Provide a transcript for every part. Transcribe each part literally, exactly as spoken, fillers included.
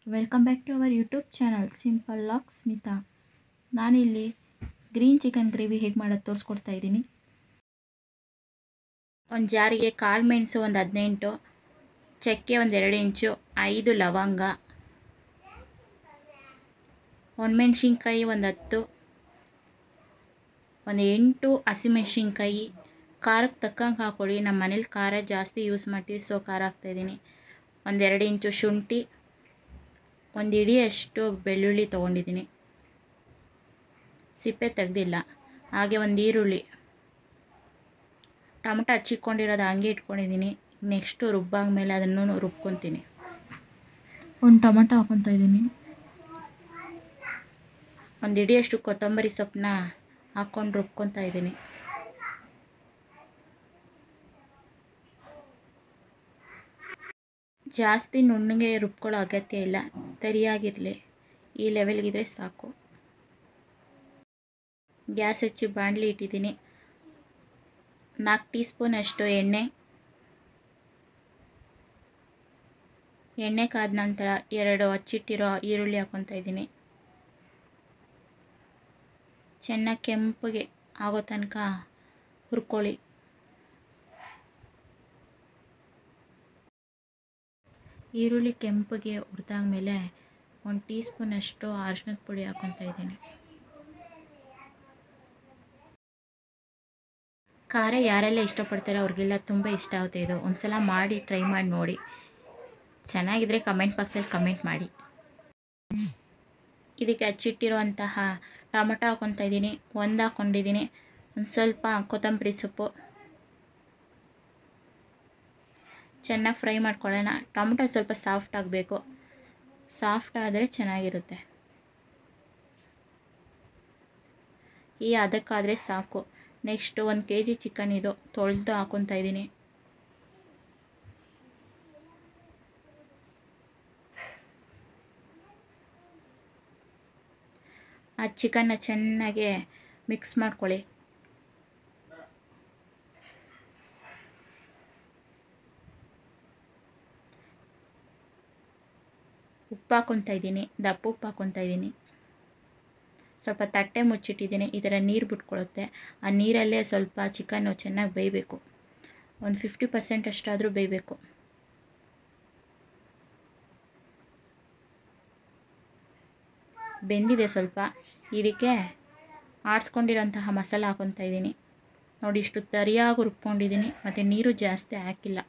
Welcome back to our YouTube channel simple log Smita. ನಾನಿಲ್ಲಿ green chicken gravy ಹೇಗೆ ಮಾಡೋದು ತೋರಿಸ್ಕೊಡ್ತಾ ಇದ್ದೀನಿ. ಒಂದು ಜಾರಿಗೆ ಕಾಳು ಮೆಣಸು ಒಂದು ಹದಿನೆಂಟು, ಚಕ್ಕೆ ಒಂದು ಎರಡು ಇಂಚು, ಐದು ಲವಂಗ, ಒಣಮೆಣ್ಸಿನ್ಕಾಯಿ ಒಂದು ಹತ್ತು, ಒಂದು ಎಂಟು ಹಸಿಮೆಣ್ಸಿನ್ಕಾಯಿ, ಖಾರಕ್ಕೆ ತಕ್ಕಂಗೆ ಹಾಕ್ಕೊಳ್ಳಿ. ನಮ್ಮ ಮನೇಲಿ ಖಾರ ಜಾಸ್ತಿ ಯೂಸ್ ಮಾಡ್ತೀವಿ, ಸೊ ಖಾರ ಹಾಕ್ತಾಯಿದ್ದೀನಿ. ಒಂದೆರಡು ಇಂಚು ಶುಂಠಿ, ಒಂದು ಇಡಿಯಷ್ಟು ಬೆಳ್ಳುಳ್ಳಿ ತೊಗೊಂಡಿದ್ದೀನಿ, ಸಿಪ್ಪೆ ತೆಗೆದಿಲ್ಲ. ಹಾಗೆ ಒಂದು ಈರುಳ್ಳಿ, ಟೊಮಟೊ ಹಚ್ಚಿಕೊಂಡಿರೋದು ಹಂಗೆ ಇಟ್ಕೊಂಡಿದ್ದೀನಿ. ನೆಕ್ಸ್ಟು ರುಬ್ಬಾಗ ಮೇಲೆ ಅದನ್ನು ರುಬ್ಕೊತೀನಿ. ಒಂದು ಟೊಮಟೊ ಹಾಕ್ಕೊತಾ ಇದ್ದೀನಿ. ಒಂದು ಇಡಿಯಷ್ಟು ಕೊತ್ತಂಬರಿ ಸೊಪ್ಪನ್ನ ಹಾಕ್ಕೊಂಡು ರುಬ್ಕೊತಾ ಇದ್ದೀನಿ. ಜಾಸ್ತಿ ನುಣ್ಣಗೆ ರುಬ್ಕೊಳ್ಳೋ ಅಗತ್ಯ ಇಲ್ಲ, ತರಿಯಾಗಿರಲಿ, ಈ ಲೆವೆಲ್ಗಿದ್ರೆ ಸಾಕು. ಗ್ಯಾಸ್ ಹಚ್ಚಿ ಬಾಣಲಿ ಇಟ್ಟಿದ್ದೀನಿ. ನಾಲ್ಕು ಟೀ ಸ್ಪೂನ್ ಅಷ್ಟು ಎಣ್ಣೆ ಎಣ್ಣೆ ಕಾದ ನಂತರ ಎರಡು ಹಚ್ಚಿಟ್ಟಿರೋ ಈರುಳ್ಳಿ ಹಾಕ್ಕೊತಾ ಇದ್ದೀನಿ. ಚೆನ್ನಾಗಿ ಕೆಂಪಗೆ ಆಗೋ ತನಕ ಹುರ್ಕೊಳ್ಳಿ. ಈರುಳ್ಳಿ ಕೆಂಪಗೆ ಹುರಿದಾದ್ಮೇಲೆ ಒಂದು ಟೀ ಸ್ಪೂನಷ್ಟು ಅರಿಶಿನದ ಪುಡಿ ಹಾಕ್ಕೊತಾ ಇದ್ದೀನಿ. ಖಾರ ಯಾರೆಲ್ಲ ಇಷ್ಟಪಡ್ತಾರೋ ಅವ್ರಿಗೆಲ್ಲ ತುಂಬ ಇಷ್ಟ ಆಗುತ್ತೆ ಇದು. ಒಂದು ಸಲ ಮಾಡಿ ಟ್ರೈ ಮಾಡಿ ನೋಡಿ, ಚೆನ್ನಾಗಿದ್ದರೆ ಕಮೆಂಟ್ ಬಾಕ್ಸಲ್ಲಿ ಕಮೆಂಟ್ ಮಾಡಿ. ಇದಕ್ಕೆ ಹಚ್ಚಿಟ್ಟಿರುವಂತಹ ಟೊಮೊಟೊ ಹಾಕ್ಕೊತಾ ಇದ್ದೀನಿ, ಒಂದು ಹಾಕ್ಕೊಂಡಿದ್ದೀನಿ. ಒಂದು ಸ್ವಲ್ಪ ಕೊತ್ತಂಬರಿ ಸೊಪ್ಪು ಚೆನ್ನಾಗಿ ಫ್ರೈ ಮಾಡ್ಕೊಳ್ಳೋಣ. ಟೊಮೊಟೊ ಸ್ವಲ್ಪ ಸಾಫ್ಟ್ ಆಗಬೇಕು, ಸಾಫ್ಟ್ ಆದರೆ ಚೆನ್ನಾಗಿರುತ್ತೆ. ಈ ಅದಕ್ಕಾದರೆ ಸಾಕು. ನೆಕ್ಸ್ಟು ಒಂದು ಕೆ ಜಿ ಚಿಕನ್ ಇದು ತೊಳೆದು ಹಾಕ್ಕೊತಾ ಇದ್ದೀನಿ. ಆ ಚಿಕನ್ನ ಚೆನ್ನಾಗಿ ಮಿಕ್ಸ್ ಮಾಡ್ಕೊಳ್ಳಿ. ಉಪ್ಪು ಹಾಕ್ಕೊತಾ ಇದ್ದೀನಿ, ದಪ್ಪ ಉಪ್ಪು ಹಾಕ್ಕೊತಾ ಇದ್ದೀನಿ. ಸ್ವಲ್ಪ ತಟ್ಟೆ ಮುಚ್ಚಿಟ್ಟಿದ್ದೀನಿ, ಈ ಥರ ನೀರು ಬಿಟ್ಕೊಳ್ಳುತ್ತೆ. ಆ ನೀರಲ್ಲೇ ಸ್ವಲ್ಪ ಚಿಕನ್ನು ಚೆನ್ನಾಗಿ ಬೇಯಬೇಕು. ಒಂದು ಫಿಫ್ಟಿ ಪರ್ಸೆಂಟ್ ಅಷ್ಟಾದರೂ ಬೇಯಬೇಕು. ಬೆಂದಿದೆ ಸ್ವಲ್ಪ. ಇದಕ್ಕೆ ಆಡಿಸ್ಕೊಂಡಿರೋಂತಹ ಮಸಾಲ ಹಾಕ್ಕೊತಾ ಇದ್ದೀನಿ. ನೋಡಿ, ಇಷ್ಟು ತರಿಯಾಗಿ ರುಬ್ಕೊಂಡಿದ್ದೀನಿ, ಮತ್ತು ನೀರು ಜಾಸ್ತಿ ಹಾಕಿಲ್ಲ.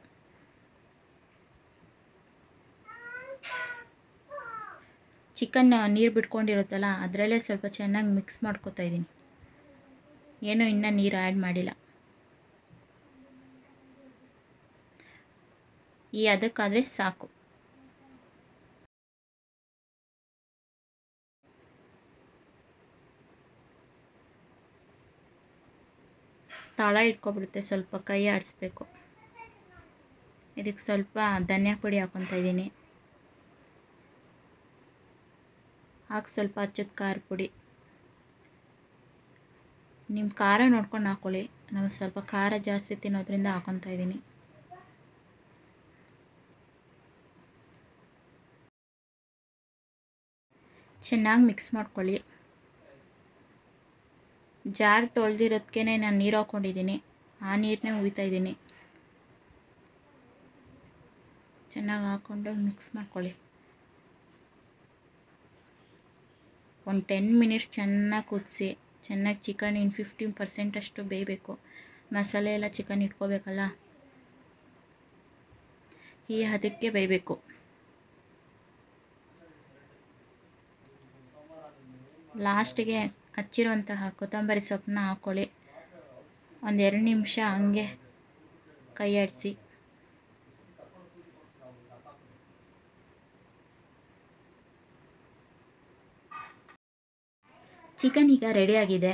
ಚಿಕನ್ ನೀರು ಬಿಟ್ಕೊಂಡಿರುತ್ತಲ್ಲ, ಅದರಲ್ಲೇ ಸ್ವಲ್ಪ ಚೆನ್ನಾಗಿ ಮಿಕ್ಸ್ ಮಾಡ್ಕೊತಾ ಇದ್ದೀನಿ. ಏನೂ ಇನ್ನೂ ನೀರು ಆ್ಯಡ್ ಮಾಡಿಲ್ಲ. ಈ ಅದಕ್ಕಾದರೆ ಸಾಕು. ತಳ ಇಟ್ಕೊಬಿಡುತ್ತೆ, ಸ್ವಲ್ಪ ಕೈ ಆಡಿಸ್ಬೇಕು. ಇದಕ್ಕೆ ಸ್ವಲ್ಪ ಧನಿಯಾ ಪುಡಿ ಹಾಕ್ಕೊತಾ ಇದ್ದೀನಿ. ಹಾಕಿ ಸ್ವಲ್ಪ ಹಚ್ಚದ ಖಾರ ಪುಡಿ. ನಿಮ್ಮ ಖಾರ ನೋಡ್ಕೊಂಡು ಹಾಕ್ಕೊಳ್ಳಿ. ನಾವು ಸ್ವಲ್ಪ ಖಾರ ಜಾಸ್ತಿ ತಿನ್ನೋದ್ರಿಂದ ಹಾಕ್ಕೊತಾ ಇದ್ದೀನಿ. ಚೆನ್ನಾಗಿ ಮಿಕ್ಸ್ ಮಾಡ್ಕೊಳ್ಳಿ. ಜಾರ್ ತೊಳೆದಿರೋದಕ್ಕೆ ನಾನು ನೀರು ಹಾಕ್ಕೊಂಡಿದ್ದೀನಿ, ಆ ನೀರನ್ನೇ ಉಯ್ತಾ ಇದ್ದೀನಿ. ಚೆನ್ನಾಗಿ ಹಾಕ್ಕೊಂಡು ಮಿಕ್ಸ್ ಮಾಡ್ಕೊಳ್ಳಿ. ಒಂದು ಟೆನ್ ಮಿನಿಟ್ಸ್ ಚೆನ್ನಾಗಿ ಕುದಿಸಿ. ಚೆನ್ನಾಗಿ ಚಿಕನ್ ಇನ್ನು ಫಿಫ್ಟೀನ್ ಪರ್ಸೆಂಟ್ ಅಷ್ಟು ಬೇಯಬೇಕು. ಮಸಾಲೆ ಎಲ್ಲ ಚಿಕನ್ ಇಟ್ಕೋಬೇಕಲ್ಲ, ಈ ಹದಕ್ಕೆ ಬೇಯಬೇಕು. ಲಾಸ್ಟಿಗೆ ಹಚ್ಚಿರುವಂತಹ ಕೊತ್ತಂಬರಿ ಸೊಪ್ಪನ್ನ ಹಾಕ್ಕೊಳ್ಳಿ. ಒಂದೆರಡು ನಿಮಿಷ ಹಂಗೆ ಕೈ ಆಡಿಸಿ. ಚಿಕನ್ ಈಗ ರೆಡಿಯಾಗಿದೆ.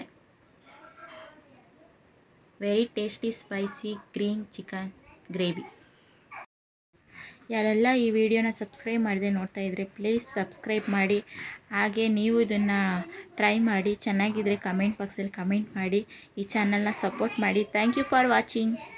Very tasty spicy green chicken gravy. ಯಾರೆಲ್ಲ ಈ ವಿಡಿಯೋನ ಸಬ್ಸ್ಕ್ರೈಬ್ ಮಾಡದೆ ನೋಡ್ತಾ ಇದ್ದರೆ ಪ್ಲೀಸ್ ಸಬ್ಸ್ಕ್ರೈಬ್ ಮಾಡಿ. ಹಾಗೆ ನೀವು ಇದನ್ನು ಟ್ರೈ ಮಾಡಿ, ಚೆನ್ನಾಗಿದ್ದರೆ ಕಮೆಂಟ್ ಬಾಕ್ಸಲ್ಲಿ ಕಮೆಂಟ್ ಮಾಡಿ. ಈ ಚಾನಲ್ನ ಸಪೋರ್ಟ್ ಮಾಡಿ. Thank you for watching.